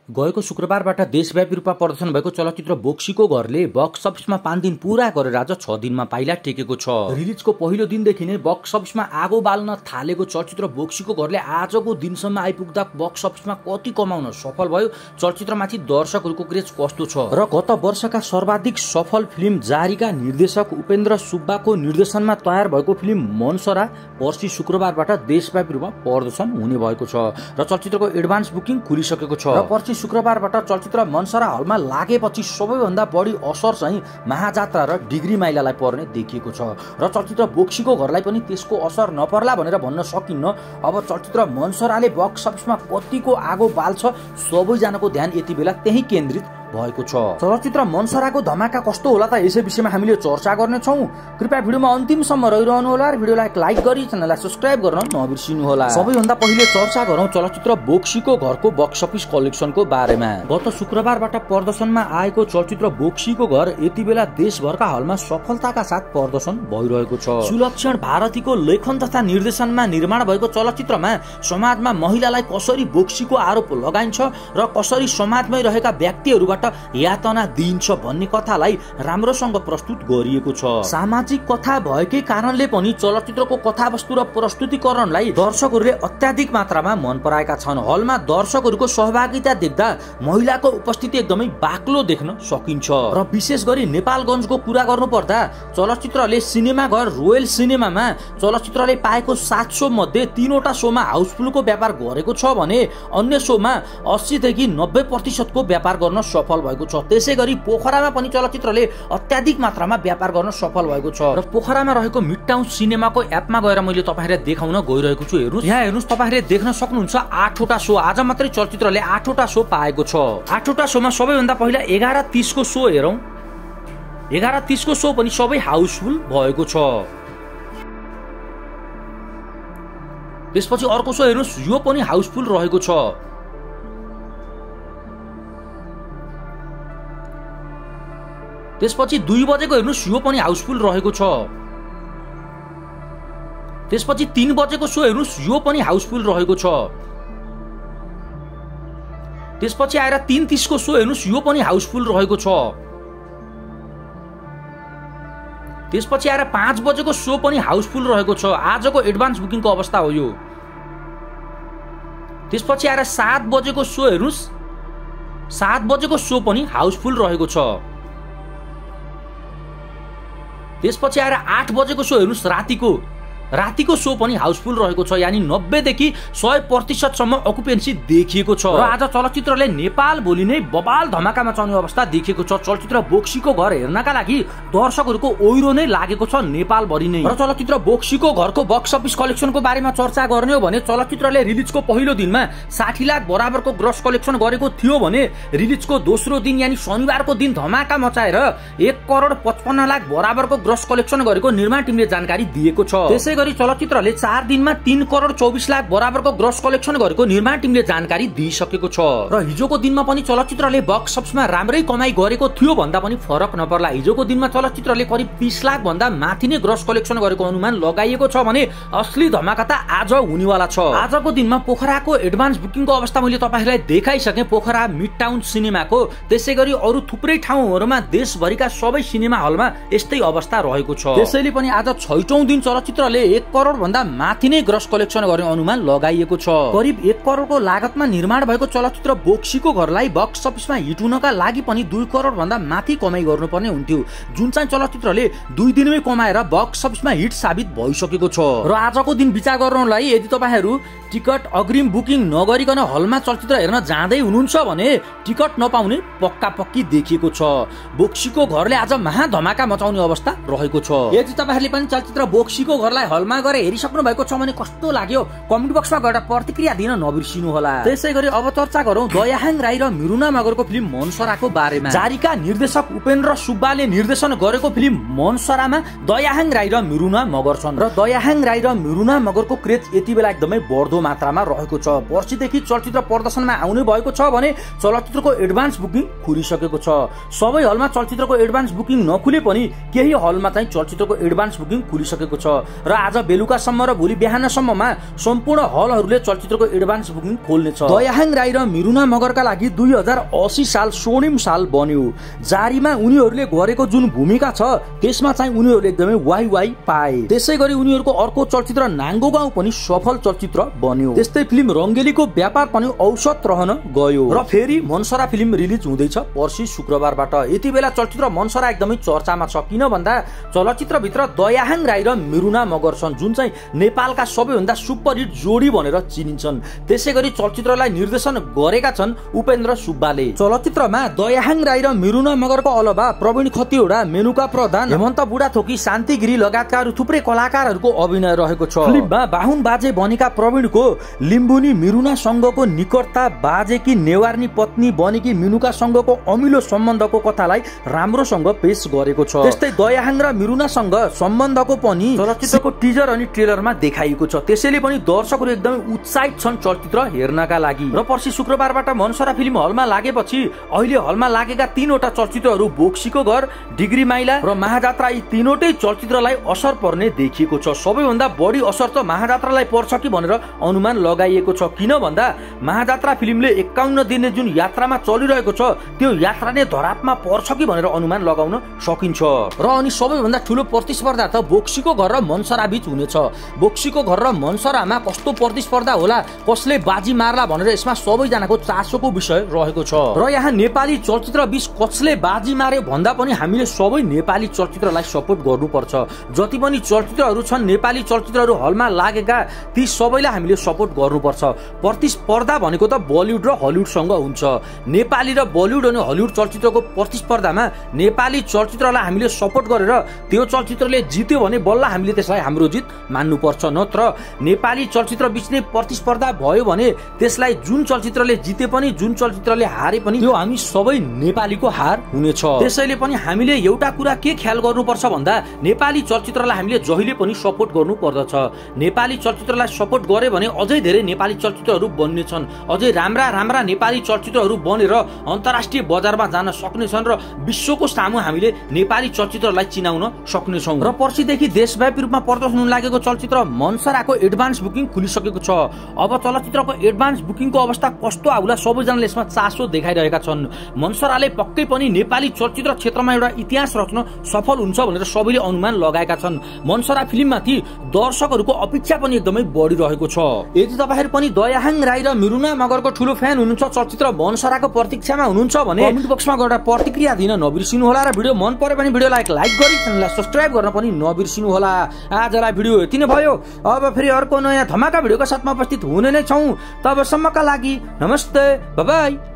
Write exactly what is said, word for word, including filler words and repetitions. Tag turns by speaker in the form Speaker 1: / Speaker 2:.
Speaker 1: गएको शुक्रबारबाट देशव्यापी रूपमा प्रदर्शन भएको चलचित्र बोक्सीको घरले बक्स अफिसमा पाँच दिन पूरा गरेर आज छ दिनमा पाइला टेकेको छ। रिलिजको पहिलो दिनदेखि नै बक्स अफिसमा आगो बाल्न थालेको चलचित्र बोक्सीको घरले आजको दिनसम्म आइपुग्दा बक्स अफिसमा कति कमाउन सफल भयो, चलचित्रमाथि दर्शकहरूको क्रेज कस्तो छ र गत वर्षका सर्वाधिक सफल फिल्म जारीका निर्देशक उपेन्द्र सुब्बाको निर्देशनमा तयार भएको फिल्म मनसरा पर्सि शुक्रबारबाट देशव्यापी रूपमा प्रदर्शन हुने भएको छ र चलचित्रको एडभान्स बुकिङ खुलिसकेको छ र पर्सि शुक्रबारबाट चलचित्र मनसरा हलमा लागेपछि सबैभन्दा बढी असर चाहिँ महाजात्रा र डिग्री माइलालाई पर्ने देखिएको छ र चलचित्र बोक्सीको घरलाई पनि त्यसको असर नपर्ला भनेर भन्न सकिन्न। अब चलचित्र मनसराले बक्स अफिसमा कतिको आगो बाल्छ सबैजनाको ध्यान यति बेला त्यही केन्द्रित भएको छ। चलचित्र मनसराको धमाका कस्तो होला त यसै विषयमा हामीले चर्चा गर्नेछौँ। कृपया भिडियोमा अन्तिमसम्म रहिरहनु होला र भिडियोलाई लाइक गरी च्यानललाई सब्स्क्राइब गर्न नबिर्सिनु होला। सबैभन्दा पहिले चर्चा गरौँ चलचित्र बोक्सीको घरको बक्स अफिस कलेक्सनको बारेमा। गत शुक्रबारबाट प्रदर्शनमा आएको चलचित्र बोक्सीको घर यति बेला देशभरका हलमा सफलताका साथ प्रदर्शन भइरहेको छ। सुलक्षण भारतीको लेखन तथा निर्देशनमा निर्माण भएको चलचित्रमा समाजमा महिलालाई कसरी बोक्सीको आरोप लगाइन्छ र कसरी समाजमै रहेका व्यक्तिहरूबाट यातना दिइन्छ भन्ने कथालाई राम्रोसँग प्रस्तुत गरिएको छ। सामाजिक कथा भएकै कारणले पनि चलचित्रको कथावस्तु र प्रस्तुतिकरणलाई दर्शकहरूले अत्याधिक मात्रामा मन पराएका छन्। हलमा दर्शकहरूको सहभागिता देख्दा महिलाको उपस्थिति एकदमै बाक्लो देख्न सकिन्छ र विशेष गरी नेपालगञ्जको कुरा गर्नुपर्दा चलचित्रले सिनेमाघर रोयल सिनेमामा चलचित्रले पाएको सात सौ मध्ये तीनवटा सोमा हाउसफुलको व्यापार गरेको छ भने अन्य सोमा अस्सी देखि नब्बे प्रतिशतको व्यापार गर्न सफल भएको छ। त्यसै गरी पोखरामा पनि चलचित्रले अत्याधिक मात्रामा व्यापार गर्न सफल भएको छ र पोखरामा रहेको मिडटाउन सिनेमाको एपमा गएर मैले तपाईहरुलाई देखाउन गइरहेको छु। हेर्नुस्, यहाँ हेर्नुस्, तपाईहरुले देख्न सक्नुहुन्छ आठवटा शो। आज मात्रै चलचित्रले आठवटा शो पाएको छ। आठवटा शोमा सबैभन्दा पहिला एघार तीस को शो हेरौं। एघार तीस को शो पनि सबै हाउसफुल भएको छ। त्यसपछि अर्को शो हेर्नुस्, यो पनि हाउसफुल रहेको छ। त्यसपछि दुई बजेको हेर्नुस्, यो पनि हाउसफुल रहेको छ। त्यसपछि तीन बजेको शो हेर्नुस्, यो पनि हाउसफुल रहेको छ। त्यसपछि आएर तीन तीस को शो हेर्नुस्, यो पनि हाउसफुल रहेको छ। त्यसपछि आएर पाँच बजेको शो पनि हाउसफुल रहेको छ। आजको एडभान्स बुकिङको अवस्था हो यो। त्यसपछि आएर सात बजेको शो हेर्नुस्, सात बजेको शो पनि हाउसफुल रहेको छ। त्यसपछि आएर आठ बजेको शो हेर्नुस्, रातिको रातिको शो पनि हाउसफुल रहेको छ। यानी नब्बे देखि सय प्रतिशत सम्म अकुपेन्सी देखिएको छ र आज चलचित्रले नेपाल भोलि नै बबाल धमाका मचाउने अवस्था देखिएको छ। चलचित्र बोक्सीको घर हेर्नका लागि दर्शकहरूको ओइरो नै लागेको छ नेपाल भरि नै। र चलचित्र बोक्सीको घरको बक्स अफिस कलेक्सनको बारेमा चर्चा गर्ने हो भने चलचित्रले रिलिजको पहिलो दिनमा साठी लाख बराबरको ग्रस कलेक्सन गरेको थियो भने रिलिजको दोस्रो दिन यानी शनिबारको दिन धमाका मचाएर एक करोड पचपन्न लाख बराबरको ग्रस कलेक्सन गरेको निर्माण टिमले जानकारी दिएको छ। त्यसै गरी चलचित्रले चार दिनमा तीन करोड चौबिस लाख बराबरको ग्रस कलेक्सन गरेको निर्माण टिमले जानकारी दिइसकेको छ र हिजोको दिनमा पनि चलचित्रले बक्स अफिसमा राम्रै कमाई गरेको थियो भन्दा पनि फरक नपर्ला। हिजोको दिनमा चलचित्रले करिब तीस लाख भन्दा माथि नै ग्रस कलेक्सन गरेको अनुमान लगाइएको छ भने असली धमाका त आज हुनेवाला छ। आजको दिनमा पोखराको एडभान्स बुकिङको अवस्था मैले तपाईहरुलाई देखाइसके। पोखरा मिडटाउन सिनेमाको, त्यसै गरी अरु थुप्रै ठाउँहरुमा देशभरिका सबै सिनेमा हलमा यस्तै अवस्था रहेको छ। त्यसैले पनि आज छैटौं दिन चलचित्रले एक करोड भन्दा माथि नै ग्रस कलेक्सन गर्ने अनुमान लगाइएको छ। करिब एक करोडको लागतमा निर्माण भएको चलचित्र बोक्सीको घरलाई बक्स अफिसमा हिट हुनका लागि पनि दुई करोड भन्दा माथि कमाई गर्नुपर्ने हुन्थ्यो, जुन चाहिँ चलचित्रले दुई दिनमै कमाएर बक्स अफिसमा हिट साबित भइसकेको छ। र आजको दिन विचार गर्नलाई यदि तपाईहरु टिकट अग्रिम बुकिङ नगरिकन हलमा चलचित्र हेर्न जाँदै हुनुहुन्छ भने टिकट नपाउने पक्का पक्की देखिएको छ। बोक्सीको घरले आज महाधमाका मचाउने अवस्था रहेको छ। यदि तपाईहरुले पनि चलचित्र बोक्सीको घरलाई हलमा गएर हेरिसक्नु भएको छ भने कस्तो लाग्यो कमेन्ट बक्समा गएर प्रतिक्रिया दिन नबिर्सिनु होला। त्यसै गरी अब चर्चा गरौँ दयाहाङ राई र मिरुना मगरको फिल्म मनसराको बारेमा। जारीका निर्देशक उपेन्द्र सुब्बाले निर्देशन गरेको फिल्म मनसरामा दयाहाङ राई र मिरुना मगर छन् र दयाहाङ राई र मिरुना मगरको क्रेज यति बेला एकदमै बढ्दो मात्रामा रहेको छ। पर्सिदेखि चलचित्र प्रदर्शनमा आउने भएको छ भने चलचित्रको एडभान्स बुकिङ खुलिसकेको छ। सबै हलमा चलचित्रको एडभान्स बुकिङ नखुले पनि केही हलमा चाहिँ चलचित्रको एडभान्स बुकिङ खुलिसकेको छ र आज बेलुकासम्म र भोलि बिहानसम्ममा सम्पूर्ण हलहरूले चलचित्रको एडभान्स बुकिङ खोल्नेछ। दयाहाङ राई र मिरुना मगरका लागि दुई हजार अस्सी साल स्वर्णिम साल बन्यो। जारीमा उनीहरूले गरेको जुन भूमिका छ त्यसमा चाहिँ उनीहरूले एकदमै वाइ वाइ पाए। त्यसै गरी उनीहरूको अर्को चलचित्र नाङ्गो गाउँ पनि सफल चलचित्र बन्यो। त्यस्तै फिल्म रङ्गेलीको व्यापार पनि औसत रहन गयो र फेरि मनसरा फिल्म रिलिज हुँदैछ पर्सि शुक्रबारबाट। यति बेला चलचित्र मनसरा एकदमै चर्चामा छ, किन भन्दा चलचित्रभित्र दयाहाङ राई र मिरुना मगर छन् जुन चाहिँ नेपालका सबैभन्दा सुपरहिट जोडी भनेर चिनिन्छन्। त्यसै गरी चलचित्रलाई निर्देशन गरेका छन् उपेन्द्र सुब्बाले। चलचित्रमा दयाहाङ राई र मिरुना मगरको अलावा प्रवीण खतिवडा, मेनुका प्रधान, हेमन्त बुढाथोकी, शान्ति गिरी लगायतका अरू थुप्रै कलाकारहरूको अभिनय रहेको छ। फिल्ममा बाहुन बाजे बनेका प्रवीणको लिम्बुनी मिरुनासँगको निकटता, बाजेकी नेवारनी पत्नी बनेकी मिनुकासँगको अमिलो सम्बन्धको कथालाई राम्रोसँग पेश गरेको छ। त्यस्तै दयाहाङ र मिरुनासँग सम्बन्धको पनि चलचित्रको टिजर अनि ट्रेलरमा देखाइएको छ। त्यसैले पनि दर्शकहरू एकदमै उत्साहित छन् चलचित्र हेर्नका लागि। र पर्सि शुक्रबारबाट मनसरा फिल्म हलमा लागेपछि अहिले हलमा लागेका तीनवटा चलचित्रहरू बोक्सीको घर, डिग्री माइला र महाजात्रा यी तीनवटै चलचित्रलाई असर पर्ने देखिएको छ। सबैभन्दा बढी असर त महाजात्रालाई पर्छ कि भनेर अनुमान लगाइएको छ, किन भन्दा महाजात्रा फिल्मले एकाउन्न दिने जुन यात्रामा चलिरहेको छ त्यो यात्रा नै धरापमा पर्छ कि भनेर अनुमान लगाउन सकिन्छ। र अनि सबैभन्दा ठुलो प्रतिस्पर्धा त बोक्सीको घर र मनसरा बीच हुनेछ। बोक्सीको घर र मनसरामा कस्तो प्रतिस्पर्धा होला, कसले बाजी मार्ला भनेर यसमा सबैजनाको चासोको विषय रहेको छ। र यहाँ नेपाली चलचित्र बीच कसले बाजी मार्यो भन्दा पनि हामीले सबै नेपाली चलचित्रलाई सपोर्ट गर्नुपर्छ। जति पनि चलचित्रहरू छन् नेपाली चलचित्रहरू हलमा लागेका ती सबैलाई हामीले सपोर्ट गर्नुपर्छ। प्रतिस्पर्धा भनेको त बलिउड र हलिउडसँग हुन्छ। नेपाली र बलिउड अनि हलिउड चलचित्रको प्रतिस्पर्धामा नेपाली चलचित्रलाई हामीले सपोर्ट गरेर त्यो चलचित्रले जित्यो भने बल्ल हामीले त्यसलाई हाम्रो जित मान्नुपर्छ। नत्र नेपाली चलचित्र बीच नै प्रतिस्पर्धा भयो भने त्यसलाई जुन चलचित्रले जिते पनि जुन चलचित्रले हारे पनि त्यो हामी सबै नेपालीको हार हुनेछ। त्यसैले पनि हामीले एउटा कुरा के ख्याल गर्नुपर्छ भन्दा नेपाली चलचित्रलाई हामीले जहिले पनि सपोर्ट गर्नु पर्दछ। नेपाली चलचित्रलाई सपोर्ट गरे भने अझै धेरै नेपाली चलचित्रहरू बन्नेछन्, अझै राम्रा राम्रा नेपाली चलचित्रहरू बनेर अन्तर्राष्ट्रिय बजारमा जान सक्नेछन् र विश्वको सामु हामीले नेपाली चलचित्रलाई चिनाउन सक्नेछौँ। र पर्सिदेखि देशव्यापी रूपमा प्रदर्शन हुन लागेको चलचित्र मनसराको एडभान्स बुकिङ खुलिसकेको छ। अब चलचित्रको एडभान्स बुकिङको अवस्था कस्तो आउला सबैजनाले यसमा चासो देखाइरहेका छन्। मनसराले पक्कै पनि नेपाली चलचित्र क्षेत्रमा एउटा इतिहास रच्न सफल हुन्छ भनेर सबैले अनुमान लगाएका छन्। मनसरा फिल्ममाथि दर्शकहरूको अपेक्षा पनि एकदमै बढिरहेको छ। यदि तपाईहरु पनि दयाहाङ राई र मिरुना मगरको ठुलो फ्यान हुनुहुन्छ, चलचित्र मनसराको प्रतीक्षामा हुनुहुन्छ भने कमेन्ट बक्समा गएर प्रतिक्रिया दिन नबिर्सिनु होला। र भिडियो मन पर्यो भने भिडियोलाई लाइक गरी च्यानललाई सब्स्क्राइब गर्न पनि नबिर्सिनु होला। आजलाई भिडियो यति नै भयो। अब फेरि अर्को नयाँ धमाका भिडियोका साथमा उपस्थित हुने नै छौं। तबसम्मका लागि नमस्ते, बाइ बाइ।